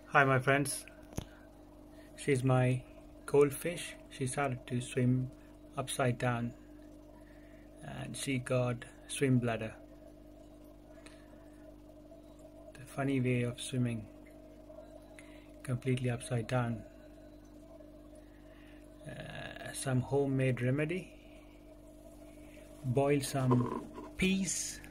Hi my friends, she's my goldfish. She started to swim upside down and she got swim bladder. The funny way of swimming completely upside down. Some homemade remedy: boil some peas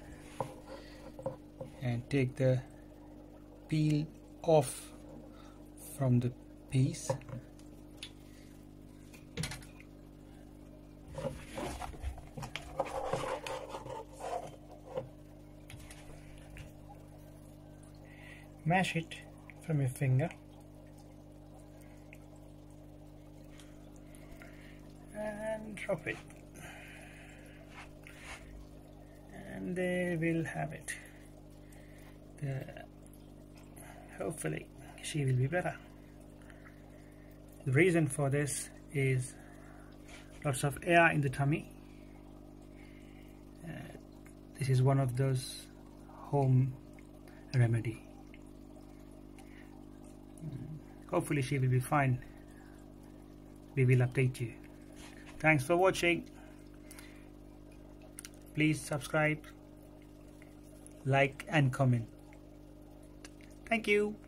and take the peel off from the peas. Mash it from your finger and drop it, and there we'll have it. Hopefully she will be better. The reason for this is lots of air in the tummy. This is one of those home remedy. Hopefully she will be fine. We will update you. Thanks for watching. Please subscribe, like and comment. Thank you.